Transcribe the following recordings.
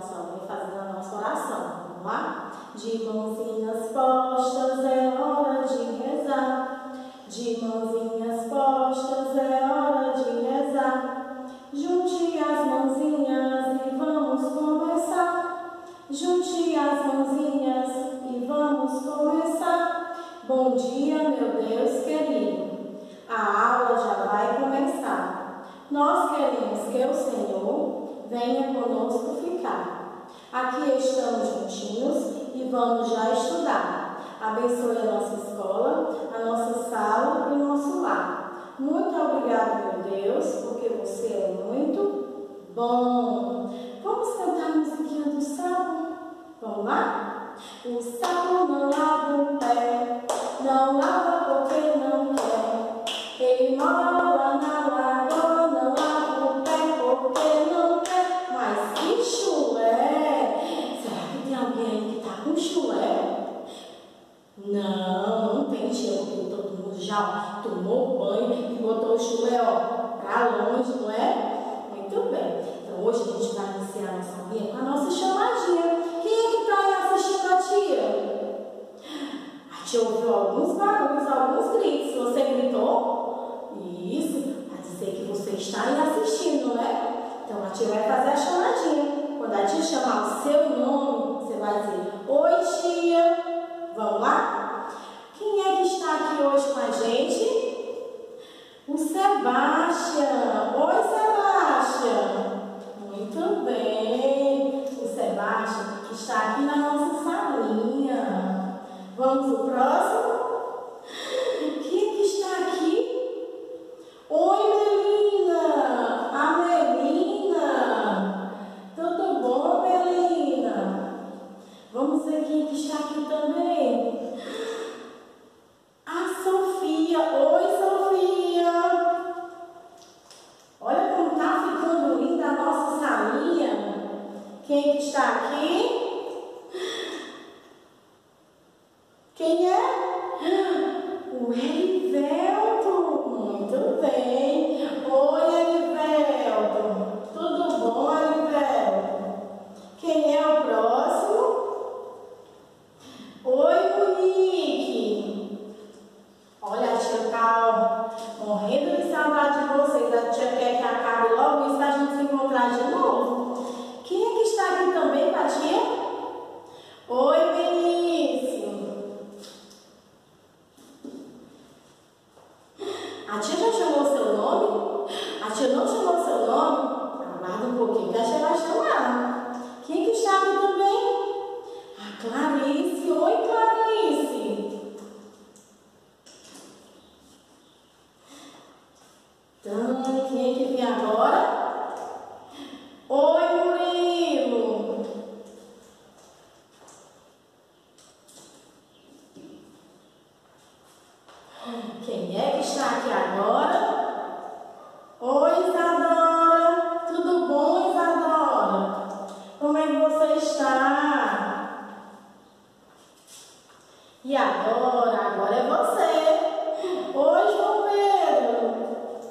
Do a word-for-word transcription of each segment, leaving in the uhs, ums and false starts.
nossa mãe fazendo a nossa oração. Vamos lá? De mãozinhas postas é hora de rezar. De mãozinhas postas é hora de rezar. Junte as mãozinhas e vamos começar. Junte as mãozinhas e vamos começar. Bom dia, meu Deus querido. A aula já vai começar. Nós queremos que o Senhor venha conosco ficar. Aqui estamos juntinhos e vamos já estudar. Abençoe a nossa escola, a nossa sala e o nosso lar. Muito obrigado, meu Deus, porque você é muito bom. Vamos cantar a musiquinha do sapo? Vamos lá? O sapo não lava o pé, não lava porque não quer. Ele mora lá na lagoa, não lava o pé porque não quer. Mas que chulé! Será que tem alguém aí que tá com chulé? Não, não tem, tia, porque todo mundo já tomou banho e botou o chulé, ó, pra longe, não é? Muito bem. Então hoje a gente vai iniciar a nossa aulinha com a nossa chamadinha. Quem é que tá aí assistindo a tia? A tia ouviu alguns barulhos, alguns gritos. Você gritou? Isso, para dizer que você está aí assistindo, né? Então a tia vai fazer a chamadinha. Quando a tia chamar o seu nome, você vai dizer: oi, tia. Vamos lá? Quem é que está aqui hoje com a gente? O Sebastião. Oi, Sebastião. Muito bem. O Sebastião que está aqui na nossa salinha. Vamos pro próximo? Quem é que está aqui? Oi, Melina. A Melina. Tudo bom, Melina? Vamos ver quem é que está aqui também. A Sofia. Oi, Sofia. Olha como está ficando linda a nossa salinha. Quem é que está aqui? Quem é? O Erivelto. Muito bem. Oi, Erivelto. Tudo bom, Erivelto? Quem é o próximo? Oi, Monique. Olha, a tia tá morrendo de saudade de vocês. A tia quer que acabe logo isso para a gente se encontrar de novo. Quem é que está aqui também com a tia? Oi, Benício. A tia já chamou seu nome? A tia não chamou seu nome? Aguarda um pouquinho que a tia vai chamar. Quem é que está aqui também? A Clarice. Oi, Clarice. Então, quem é que vem agora? Oi, Murilo. Quem é que está aqui agora? Oi, Isadora. Tudo bom, Isadora? Como é que você está? E agora? Agora é você. Oi, João Pedro.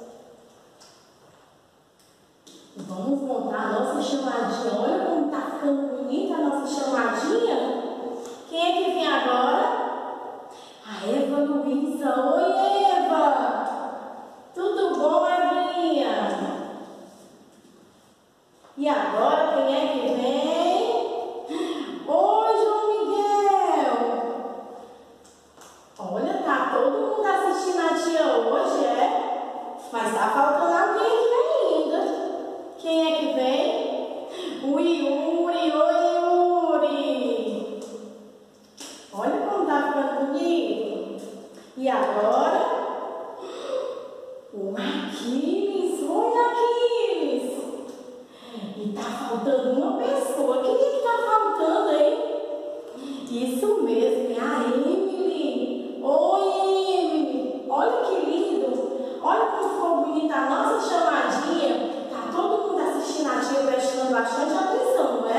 Vamos montar a nossa chamadinha. Olha como está ficando bonita a nossa chamadinha. Quem é que vem agora? A Eva Luísa. Oi, Eva. Tudo bom, Evinha? E agora, quem é que vem? Oi, João Miguel. Olha, tá todo mundo assistindo a tia hoje, é? Mas tá faltando alguém aqui ainda. Quem é que vem? O Yuri. Oi, Yuri. Olha como tá ficando bonito. E agora? O Aquiles. Oi, Aquiles. E tá faltando uma pessoa. Quem é que tá faltando, hein? Isso mesmo, é a Emily. Oi, Emily. Olha que lindo. Olha como ficou bonita a nossa chamadinha. Tá todo mundo assistindo a tia, prestando bastante atenção, não é?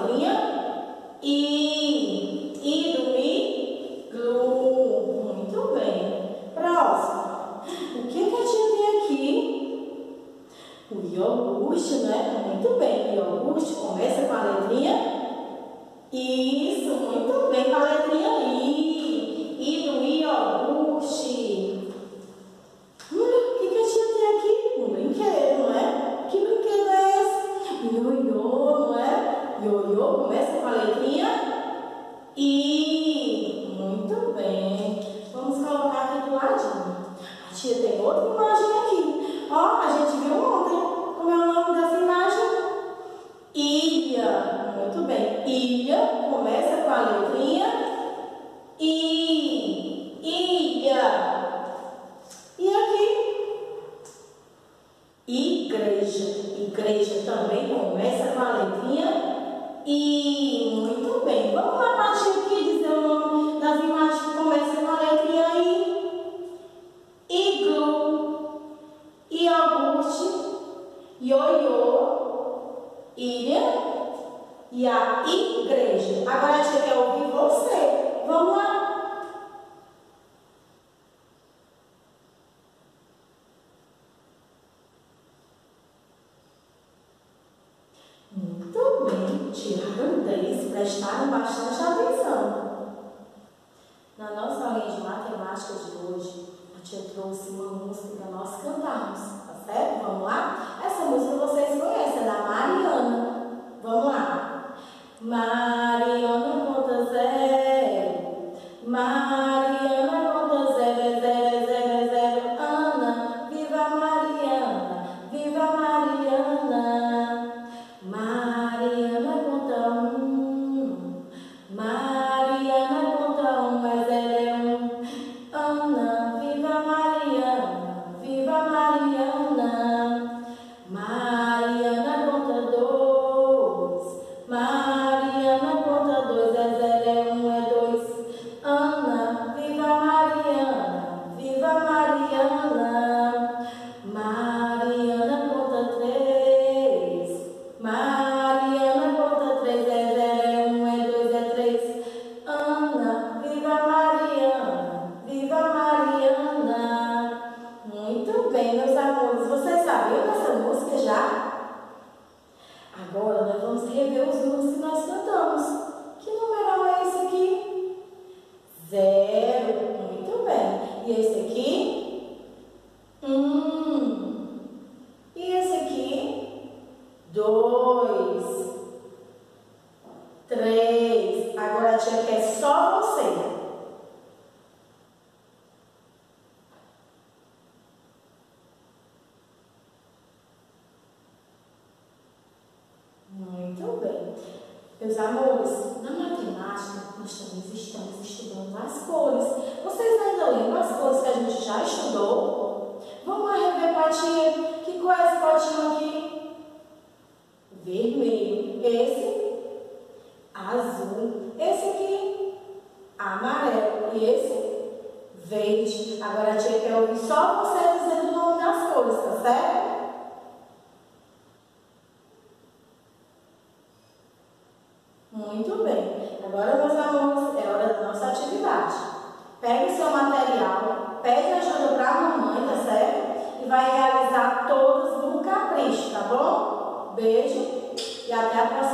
letrinha I. I do iglu. Muito bem. Próximo. O que, que a tia tem aqui? O iogurte, né? Muito bem. O iogurte começa com a letrinha Isso, muito bem. Com a letrinha I. I do iogurte. Olha, o que, que a tia tem aqui? Um brinquedo, não é? Que brinquedo é esse? Ioiô, não é? Ioiô começa com a letrinha I. Muito bem. Vamos colocar aqui do ladinho. A tia tem outra imagem aqui. Ó, a gente viu ontem. Como é o nome dessa imagem? Ilha. Muito bem. Ilha começa com a letrinha I. Ilha. E aqui? Igreja. Igreja também começa com a letrinha I. Muito bem. Vamos lá, Patinho, aqui dizer o nome das imagens que começam com a letrinha I. Iglu. Iogurte. Ioiô. Ilha. E a igreja. Agora a gente quer ouvir você. Vamos lá. Muito bem. Tiraram dez. Prestaram bastante atenção. Na nossa aulinha de matemática de hoje, a tia trouxe uma música para nós cantarmos. Tá certo? Vamos lá? Essa música vocês conhecem, é da Mariana. Vamos lá. Mariana conta zero, Mariana conta zero, zero, zero, zero, Ana, viva Mariana, viva Mariana. Mariana conta um, Mariana conta um, é zero, é um, Ana, viva Mariana, viva Mariana. Mariana conta dois, Mariana conta dois, é zero, é um, é dois. Ana, viva Mariana, viva Mariana. Mariana conta três, Mariana conta três, é zero, é um, é dois, é três. Ana, viva Mariana, viva Mariana. Muito bem, meus amores, vocês sabiam dessa música já? Agora nós vamos rever os números que nós cantamos. Que numeral é esse aqui? Zero. Muito bem. E esse aqui? Um. E esse aqui? Dois. Três. Agora a tia quer só você. Muito bem. Meus amores, na matemática nós também estamos estudando as cores. Vocês ainda lembram as cores que a gente já estudou? Vamos lá rever, Patinha. Que cor é esse potinho aqui? Vermelho. Esse? Azul. Esse aqui? Amarelo. E esse? Verde. Agora a tia quer ouvir só você dizendo o nome das cores, tá certo? Muito bem. Agora, meus amores, é hora da nossa atividade. Pegue o seu material, pede ajuda para a mamãe, tá certo? E vai realizar todos no capricho, tá bom? Beijo e até a próxima.